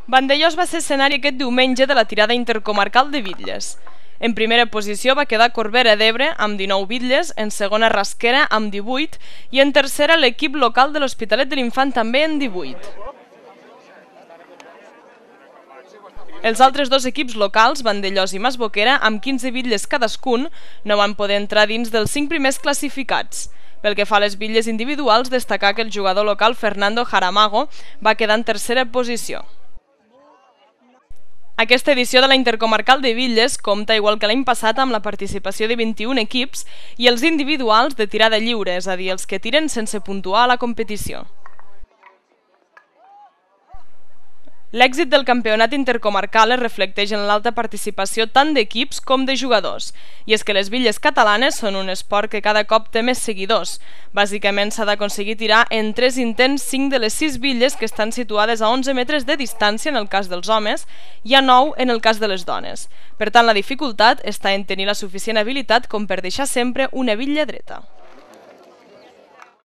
Vandellòs va ser escenari aquest diumenge de la tirada intercomarcal de bitlles. En primera posició va quedar Corbera d'Ebre amb 19 bitlles, en segona Rasquera amb 18 i en tercera l'equip local de l'Hospitalet de l'Infant també en 18. Els altres dos equips locals, Vandellòs i Masboquera, amb 15 bitlles cadascun, no van poder entrar dins dels 5 primers classificats. Pel que fa a les bitlles individuals, destacar que el jugador local Fernando Jaramago va quedar en tercera posició. Aquesta edició de la Intercomarcal de Bitlles compta, igual que l'any passat, amb la participació de 21 equips i els individuals de tirada lliure, és a dir, els que tiren sense puntuar a la competició. L'èxit del campionat intercomarcal es reflecteix en l'alta participació tant d'equips com de jugadors, i és que les bitlles catalanes són un esport que cada cop té més seguidors. Bàsicament s'ha d'aconseguir tirar en 3 intents 5 de les 6 bitlles que estan situades a 11 metres de distància en el cas dels homes i a 9 en el cas de les dones. Per tant, la dificultat està en tenir la suficient habilitat com per deixar sempre una bitlla dreta.